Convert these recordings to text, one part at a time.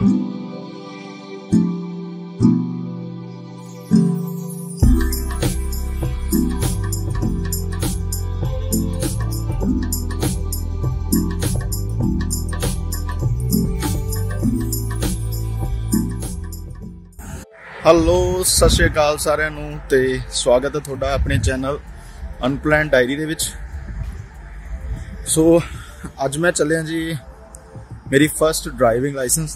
Hello सत श्री अकाल सारिਆਂ ਨੂੰ ਤੇ स्वागत है ਤੁਹਾਡਾ अपने चैनल अनप्लान डायरी ਦੇ ਵਿੱਚ। सो ਅੱਜ मैं ਚੱਲਿਆ जी मेरी first driving license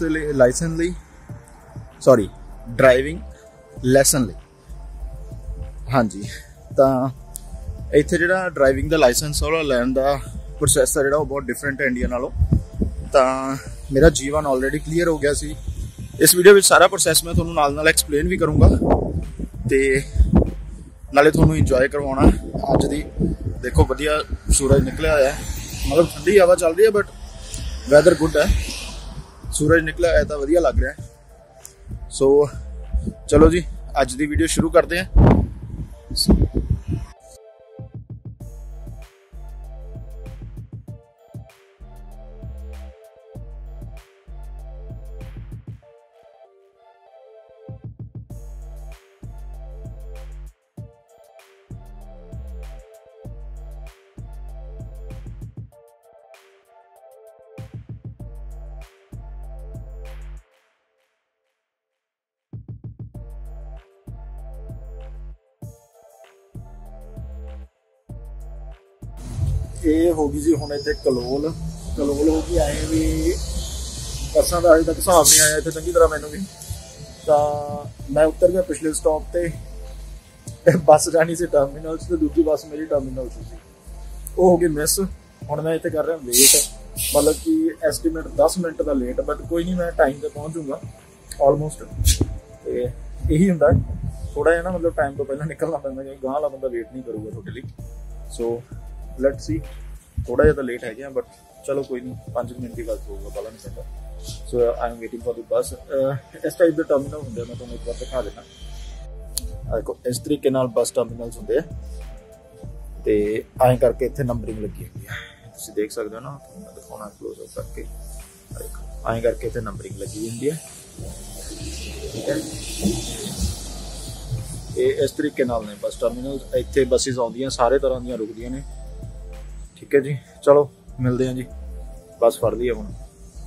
driving lesson ਲਈ। हाँ जी, ਤਾਂ ਇੱਥੇ ਜਿਹੜਾ ਡਰਾਈਵਿੰਗ ਦਾ ਲਾਇਸੈਂਸ ਉਹ ਲੈਣ ਦਾ ਪ੍ਰੋਸੈਸ ਹੈ ਜਿਹੜਾ ਉਹ ਬਹੁਤ ਡਿਫਰੈਂਟ ਹੈ ਇੰਡੀਆ ਨਾਲੋਂ। ਤਾਂ ਮੇਰਾ G1 ਆਲਰੇਡੀ ਕਲੀਅਰ ਹੋ ਗਿਆ ਸੀ। इस वीडियो में सारा प्रोसैस मैं थोनों नाल एक्सप्लेन भी करूँगा तो नाले थोनों इंजॉय करवाना। अज दी देखो वधिया सूरज निकलिया है, मतलब ठंडी हवा चल रही है बट वैदर गुड है, सूरज निकलिया है तो वधिया लग रहा है। सो चलो जी अज दी वीडियो शुरू करते हैं। ये होगी जी हुण इत्थे कलोल होगी आए भी बसां का अजे तक हिसाब नहीं आया इत्थे चंगी तरह मैनूं भी। तो मैं उतर गया पिछले स्टॉप ते बस जानी सी टर्मिनल तो दूजी बस मेरी टर्मिनल सी वो हो गई मिस। हुण मैं इत्थे कर रहा वेट, मतलब कि एस्टीमेट 10 मिनट का लेट, बट कोई नहीं मैं टाइम पर पहुँच जूँगा ऑलमोस्ट। तो यही हुंदा थोड़ा जिहा ना, मतलब टाइम तो पहले निकलना पैंदा क्योंकि गांह वाला बंदा वेट नहीं करूँगा थोड़े लिए। सो लेट्स सी, थोड़ा जिहा तो लेट है बट चलो कोई नहीं, 5 मिनट की गल होगा, पता नहीं चलता। So I am waiting for the bus. इस टाइप के टर्मिनल होंगे, मैं तुम्हें एक बार दिखा देना। देखो इस तरीके नाल बस टर्मिनल्स होंगे तो आए करके इत्थे नंबरिंग लगी हुई है, तुसीं देख सकते हो ना, मैं दिखाना क्लोज अप करके। आए करके इत्थे नंबरिंग लगी हुई है, ठीक है। ये इस तरीके नाल ने बस टर्मिनल, इत्थे बसिस आउंदियां सारे तरह दी रुकदियां ने, ठीक है जी। चलो मिलते हैं जी, बस फड़ ली है हुण।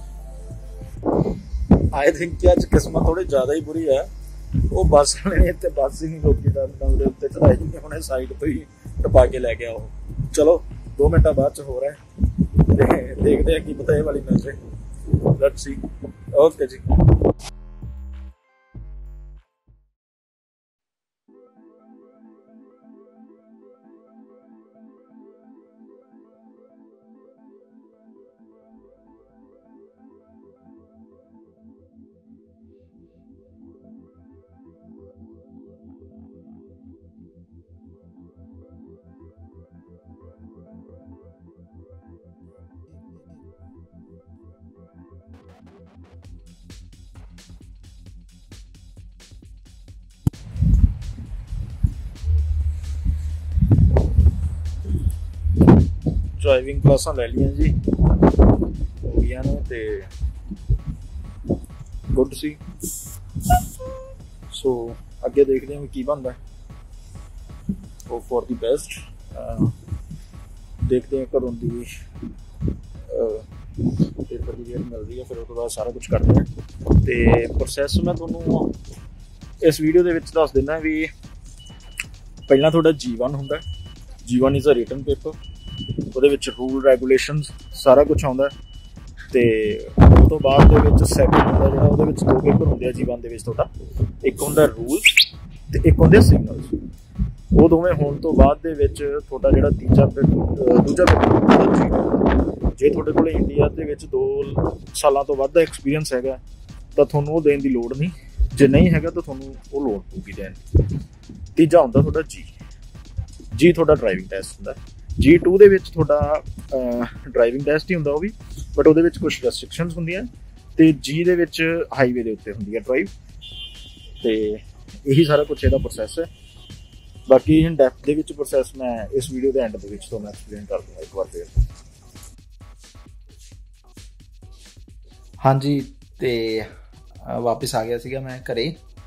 आई थिंक कि अज किस्मत थोड़ी ज़्यादा ही बुरी है, वो बस वाले ने इत्थे बस ही नहीं रोकी, टर्मिनल के उत्ते चढ़ाई नहीं, उन्हें साइड तो ही टपा के लै गया वो। चलो 2 मिनट बाद हो रहा है, देखते हैं कि पता ये वाली मिल जाए। लेट्स सी, ओके जी। ड्राइविंग क्लासा ले लिया जी, हो गई ने तो गुड सी। सो अगे देखते हैं की बनता है, वो फॉर द बेस्ट। देखते हैं कदों की पेपर की डेट मिल रही है, फिर उसके बाद सारा कुछ करते हैं। तो प्रोसैस मैं थोनों इस वीडियो के दस देना भी, पहला थोड़ा G1 होंदा। G1 is a written paper, ਉਹਦੇ ਵਿੱਚ रूल रेगूलेशन सारा कुछ आउंदा ते उस तो बाद सैकेंड होंदा जिहड़ा ਉਹਦੇ ਵਿੱਚ 2 पेपर होंदे आ G1 ਦੇ ਵਿੱਚ ਤੁਹਾਡਾ। ਇੱਕ ਹੁੰਦਾ रूल्स ਤੇ ਇੱਕ ਹੁੰਦੇ सिग्नल्स। ਉਹ ਦੋਵੇਂ ਹੋਣ ਤੋਂ ਬਾਅਦ ਦੇ ਵਿੱਚ ਤੁਹਾਡਾ ਜਿਹੜਾ ਦੂਜਾ पेपर G2। ਜੇ ਤੁਹਾਡੇ ਕੋਲ ਇੰਡੀਆ ਦੇ ਵਿੱਚ 2 ਸਾਲਾਂ ਤੋਂ ਵੱਧ ਦਾ ਐਕਸਪੀਰੀਅੰਸ ਹੈਗਾ ਤਾਂ ਤੁਹਾਨੂੰ ਉਹ ਦੇਣ ਦੀ ਲੋੜ ਨਹੀਂ, ਜੇ ਨਹੀਂ ਹੈਗਾ ਤਾਂ ਤੁਹਾਨੂੰ ਉਹ ਲੋੜ ਪਊਗੀ ਦੇਣ ਦੀ। ਤੀਜਾ ਹੁੰਦਾ ਤੁਹਾਡਾ G ਤੁਹਾਡਾ ਡਰਾਈਵਿੰਗ ਟੈਸਟ ਹੁੰਦਾ। G2 ਦੇ ਵਿੱਚ ਤੁਹਾਡਾ ਡਰਾਈਵਿੰਗ ਟੈਸਟ ਹੀ ਹੁੰਦਾ ਉਹ ਵੀ, ਬਟ ਉਹਦੇ ਵਿੱਚ ਕੁਛ ਰੈਸਟ੍ਰਿਕਸ਼ਨਸ ਹੁੰਦੀਆਂ ਤੇ G ਦੇ ਵਿੱਚ ਹਾਈਵੇ ਦੇ ਉੱਤੇ ਹੁੰਦੀ ਹੈ ਡਰਾਈਵ। ਤੇ ਇਹੀ ਸਾਰਾ ਕੁਛ ਇਹਦਾ ਪ੍ਰੋਸੈਸ ਹੈ। ਬਾਕੀ ਇਨ ਡੈਪਥ ਦੇ ਵਿੱਚ ਪ੍ਰੋਸੈਸ ਮੈਂ ਇਸ ਵੀਡੀਓ ਦੇ ਐਂਡ ਦੇ ਵਿੱਚ ਤੁਹਾਨੂੰ ਐਕਸਪਲੇਨ ਕਰ ਦੂੰਗਾ ਇੱਕ ਵਾਰ ਫੇਰ। ਹਾਂਜੀ, ਤੇ ਵਾਪਿਸ ਆ ਗਿਆ ਸੀਗਾ ਮੈਂ ਘਰੇ।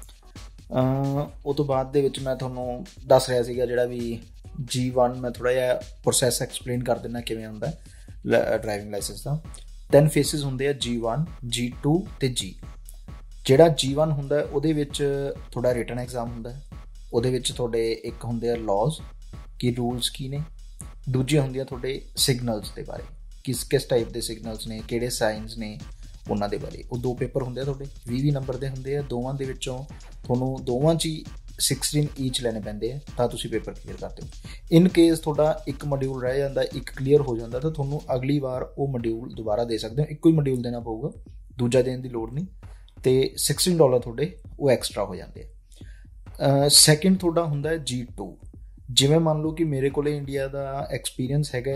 ਉਹ ਤੋਂ ਬਾਅਦ ਦੇ ਵਿੱਚ ਮੈਂ ਤੁਹਾਨੂੰ ਦੱਸ ਰਿਹਾ ਸੀਗਾ ਜਿਹੜਾ ਵੀ G1 ਮੈਂ ਥੋੜ੍ਹਾ ਜਿਹਾ ਪ੍ਰੋਸੈਸ ਐਕਸਪਲੇਨ ਕਰ ਦਿੰਦਾ ਕਿਵੇਂ ਹੁੰਦਾ ਡਰਾਈਵਿੰਗ ਲਾਇਸੈਂਸ ਦਾ। 10 ਫੇਸਿਸ ਹੁੰਦੇ ਆ, G1, G2 ਅਤੇ G। ਜਿਹੜਾ G1 ਹੁੰਦਾ ਉਹਦੇ ਵਿੱਚ ਤੁਹਾਡਾ ਰਿਟਨ ਐਗਜ਼ਾਮ ਹੁੰਦਾ। ਉਹਦੇ ਵਿੱਚ ਤੁਹਾਡੇ ਇੱਕ ਹੁੰਦੇ ਆ ਲੌਜ਼, ਕਿ ਰੂਲਸ ਕੀ ਨੇ। ਦੂਜੇ ਹੁੰਦੇ ਆ ਤੁਹਾਡੇ ਸਿਗਨਲਸ ਦੇ ਬਾਰੇ, ਕਿਸ ਟਾਈਪ ਦੇ ਸਿਗਨਲਸ ਨੇ, ਕਿਹੜੇ ਸਾਈਨਸ ਨੇ, ਉਹਨਾਂ ਦੇ ਬਾਰੇ। ਉਹ 2 ਪੇਪਰ ਹੁੰਦੇ ਆ ਤੁਹਾਡੇ, 20 ਨੰਬਰ ਦੇ ਹੁੰਦੇ ਆ। ਦੋਵਾਂ ਦੇ ਵਿੱਚੋਂ ਤੁਹਾਨੂੰ ਦੋਵਾਂ 'ਚ ਹੀ 16 ਈਚ ਲੈਣੇ ਪੈਂਦੇ ਆ, ਤਾਂ ਤੁਸੀਂ ਪੇਪਰ ਕਲੀਅਰ ਕਰਦੇ ਹੋ। ਇਨ ਕੇਸ ਤੁਹਾਡਾ ਇੱਕ ਮੋਡਿਊਲ ਰਹਿ ਜਾਂਦਾ, ਇੱਕ ਕਲੀਅਰ ਹੋ ਜਾਂਦਾ, ਤਾਂ ਤੁਹਾਨੂੰ ਅਗਲੀ ਵਾਰ ਉਹ ਮੋਡਿਊਲ ਦੁਬਾਰਾ ਦੇ ਸਕਦੇ ਹੋ। ਇੱਕੋ ਹੀ ਮੋਡਿਊਲ ਦੇਣਾ ਪਊਗਾ, ਦੂਜਾ ਦੇਣ ਦੀ ਲੋੜ ਨਹੀਂ, ਅਤੇ $16 ਤੁਹਾਡੇ ਉਹ ਐਕਸਟਰਾ ਹੋ ਜਾਂਦੇ ਆ। ਸੈਕਿੰਡ ਤੁਹਾਡਾ ਹੁੰਦਾ G2। ਜਿਵੇਂ ਮੰਨ ਲਓ ਕਿ ਮੇਰੇ ਕੋਲ ਇੰਡੀਆ ਦਾ ਐਕਸਪੀਰੀਅੰਸ ਹੈਗਾ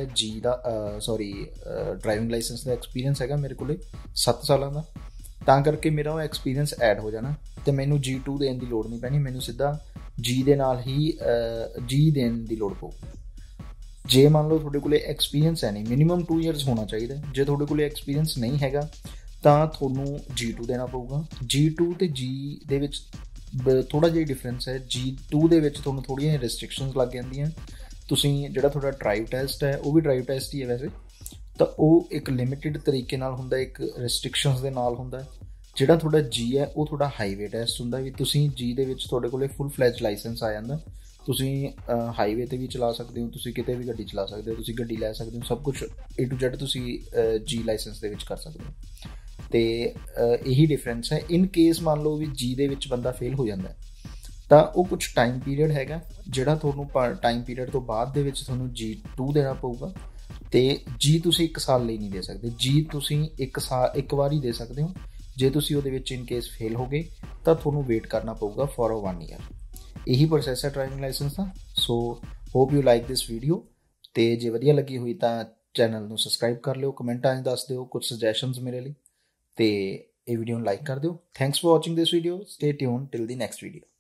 ਡਰਾਈਵਿੰਗ ਲਾਇਸੈਂਸ ਦਾ ਐਕਸਪੀਰੀਅੰਸ ਹੈਗਾ ਮੇਰੇ ਕੋਲ 7 ਸਾਲਾਂ ਦਾ, ਤਾਂ ਕਰਕੇ ਮੇਰਾ ਉਹ ਐਕਸਪੀਰੀਅੰਸ ਐਡ ਹੋ ਜਾਣਾ ਅਤੇ ਮੈਨੂੰ G2 ਦੇਣ ਦੀ ਲੋੜ ਨਹੀਂ ਪੈਣੀ। ਮੈਨੂੰ ਸਿੱਧਾ G ਦੇ ਨਾਲ ਹੀ G ਦੇਣ ਦੀ ਲੋੜ ਪਊ। ਜੇ ਮੰਨ ਲਓ ਤੁਹਾਡੇ ਕੋਲ ਐਕਸਪੀਰੀਅੰਸ ਹੈ ਨਹੀਂ, ਮਿਨੀਮਮ 2 ਇਅਰਸ ਹੋਣਾ ਚਾਹੀਦਾ। ਜੇ ਤੁਹਾਡੇ ਕੋਲ ਐਕਸਪੀਰੀਅੰਸ ਨਹੀਂ ਹੈਗਾ ਤਾਂ ਤੁਹਾਨੂੰ G2 ਦੇਣਾ ਪਊਗਾ। G2 ਅਤੇ G ਦੇ ਵਿੱਚ ਥੋੜ੍ਹਾ ਜਿਹਾ ਡਿਫਰੈਂਸ ਹੈ। G2 ਦੇ ਵਿੱਚ ਤੁਹਾਨੂੰ ਥੋੜ੍ਹੀਆਂ ਜਿਹੀਆਂ ਰਿਸਟ੍ਰਿਕਸ਼ਨਸ ਲੱਗ ਜਾਂਦੀਆਂ। ਤੁਸੀਂ ਜਿਹੜਾ ਤੁਹਾਡਾ ਡਰਾਈਵ ਟੈਸਟ ਹੈ ਉਹ ਵੀ ਡਰਾਈਵ ਟੈਸਟ ਹੀ ਹੈ ਵੈਸੇ, ਤਾਂ ਉਹ ਇੱਕ ਲਿਮਿਟਿਡ ਤਰੀਕੇ ਨਾਲ ਹੁੰਦਾ, ਇੱਕ ਰਿਸਟ੍ਰਿਕਸ਼ਨਸ ਦੇ ਨਾਲ ਹੁੰਦਾ। ਜਿਹੜਾ ਤੁਹਾਡਾ G ਹੈ ਉਹ ਤੁਹਾਡਾ ਹਾਈਵੇ ਟੈਸਟ ਹੁੰਦਾ, ਵੀ ਤੁਸੀਂ G ਦੇ ਵਿੱਚ ਤੁਹਾਡੇ ਕੋਲ ਫੁੱਲ ਫਲੈਜ ਲਾਇਸੈਂਸ ਆ ਜਾਂਦਾ। ਤੁਸੀਂ ਹਾਈਵੇ 'ਤੇ ਵੀ ਚਲਾ ਸਕਦੇ ਹੋ, ਤੁਸੀਂ ਕਿਤੇ ਵੀ ਗੱਡੀ ਚਲਾ ਸਕਦੇ ਹੋ, ਤੁਸੀਂ ਗੱਡੀ ਲੈ ਸਕਦੇ ਹੋ, ਸਭ ਕੁਛ A to Z ਤੁਸੀਂ G ਲਾਇਸੈਂਸ ਦੇ ਵਿੱਚ ਕਰ ਸਕਦੇ ਹੋ। ਅਤੇ ਇਹੀ ਡਿਫਰੈਂਸ ਹੈ। ਇਨ ਕੇਸ ਮੰਨ ਲਓ ਵੀ G ਦੇ ਵਿੱਚ ਬੰਦਾ ਫੇਲ ਹੋ ਜਾਂਦਾ ਤਾਂ ਉਹ ਕੁਛ ਟਾਈਮ ਪੀਰੀਅਡ ਹੈਗਾ, ਜਿਹੜਾ ਤੁਹਾਨੂੰ ਟਾਈਮ ਪੀਰੀਅਡ ਤੋਂ ਬਾਅਦ ਦੇ ਵਿੱਚ ਤੁਹਾਨੂੰ G2 ਦੇਣਾ ਪਊਗਾ। ਅਤੇ G ਤੁਸੀਂ 1 ਸਾਲ ਲਈ ਨਹੀਂ ਦੇ ਸਕਦੇ। G ਤੁਸੀਂ ਇੱਕ ਵਾਰ ਹੀ ਦੇ ਸਕਦੇ ਹੋ। ਜੇ ਤੁਸੀਂ ਉਹਦੇ ਵਿੱਚ ਇਨ ਕੇਸ ਫੇਲ ਹੋ ਗਏ ਤਾਂ ਤੁਹਾਨੂੰ ਵੇਟ ਕਰਨਾ ਪਊਗਾ ਫॉर 1 ਈਅਰ। ਇਹੀ ਪ੍ਰੋਸੈਸ ਹੈ ਡਰਾਈਵਿੰਗ ਲਾਇਸੈਂਸ ਦਾ। So hope you like this video, ਅਤੇ ਜੇ ਵਧੀਆ ਲੱਗੀ ਹੋਈ ਤਾਂ ਚੈਨਲ ਨੂੰ ਸਬਸਕ੍ਰਾਈਬ ਕਰ ਲਿਓ, ਕਮੈਂਟਾਂ 'ਚ ਦੱਸ ਦਿਓ ਕੁਝ ਸੁਜੈਸ਼ਨਸ ਮੇਰੇ ਲਈ, ਅਤੇ ਇਹ ਵੀਡੀਓ ਨੂੰ ਲਾਈਕ ਕਰ ਦਿਓ। Thanks for watching this video. Stay tune till the next video.